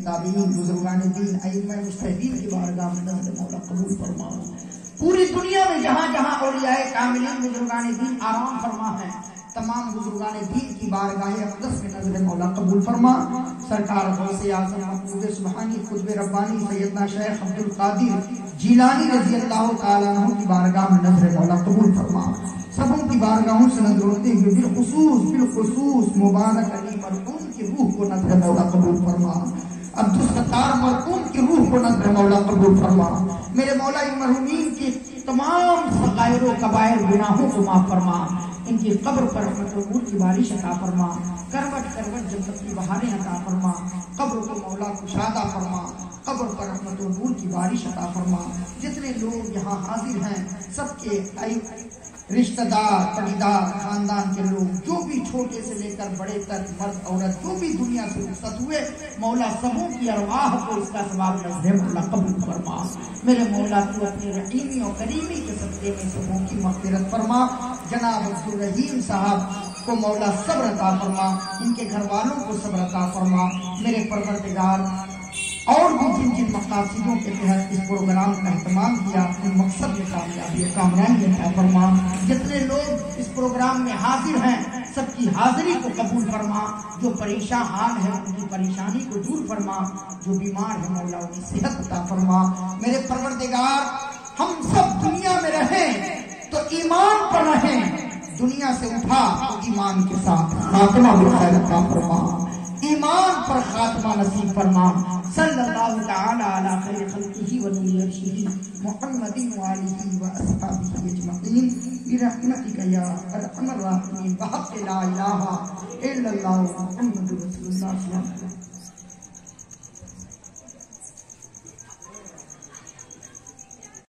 تابعین بزرگان دین ائمہ مجتہدین کی بارگاہ میں نظر مولا قبول فرما. پوری دنیا میں جہاں جہاں اولیاء کاملین بزرگان دین آرام فرما ہے تمام بزرگان دین کی بارگاہ اقدس میں نظر مولا قبول فرما. سرکار غوث اعظم محبوب سبحانی قطب ربانی سیدنا شیخ عبد القادر جیلانی رضی اللہ تعالیٰ عنہ کی بارگاہ میں نظر مولا قبول فرما. سبوں کی بارگاہوں سے نظر ہوتے ہوئے بالخصوص مبارک علی مرحوم کی روح کو نظر مولا قبول فرما. عبدالستار مرحوم کی روح کو نظر مولا قبول فرما. میرے مولا ان مرحومین کی تمام صغائر و کبائر گناہوں کو معاف فرما. ان کی قبر پر رحمت و نور کی بارش عطا فرما. کروٹ کروٹ جنت کی بہاریں عطا فرما. قبر کو مولا کشادہ فرما. قبر پر رحمت و نور کی بارش عطا فرما. جتنے لوگ یہاں حاضر ہیں سب کے رشتہ دار پریدار خاندان کے لوگ جو بھی چھوٹے سے لے کر بڑے تک مرد عورت جو بھی دنیا سے رخصت ہوئے مولا سبوں کی ارواح کو اس کا ثواب نظر مولا قبول فرما. میرے مولا تو اپنی رحیمی اور کریمی کے صدقے میں سبوں کی مغفرت فرما. جناب عبدالرحیم صاحب کو مولا صبر عطا فرما. ان کے گھر والوں کو صبر عطا فرما. میرے پروردگار اور بھی جن جن مقاصدوں کے تحت اس پروگرام کا اہتمام کیا ان مقصد میں کامیابی عطا فرما. جتنے لوگ اس پروگرام میں حاضر ہیں سب کی حاضری کو قبول فرما. جو پریشان حال ہے ان کی پریشانی کو دور فرما. جو بیمار ہے مولا انہیں صحت عطا فرما. میرے پروردگار ہم سب دنیا میں رہیں تو ایمان پر رہیں. دنیا سے اٹھا تو ایمان کے ساتھ خاتمہ بالخیر عطا فرما. ایمان پر خاتمہ نصیب فرما. صلی اللہ تعالی علی خیر خلقہ و نور عرشہ محمد و آلہ و اصحابہ اجمعین برحمتک یا ارحم الراحمین بحق لا الہ الا اللہ محمد رسول اللہ صلی اللہ علیہ وسلم.